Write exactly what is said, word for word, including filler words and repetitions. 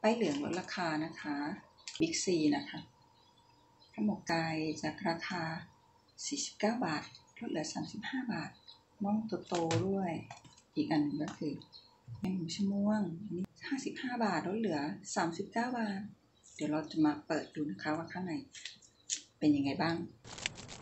ป้ายเหลืองลดราคานะคะบิ๊กซีนะคะข้าวหมกไก่จากราคาสี่สิบเก้าบาทลดเหลือสามสิบห้าบาทน่องโตๆด้วยอีกอันหนึ่งก็คือแมงมุมชะม่วงอันนี้ห้าสิบห้าบาทลดเหลือสามสิบเก้าบาทเดี๋ยวเราจะมาเปิดดูนะคะว่าข้างในเป็นยังไงบ้าง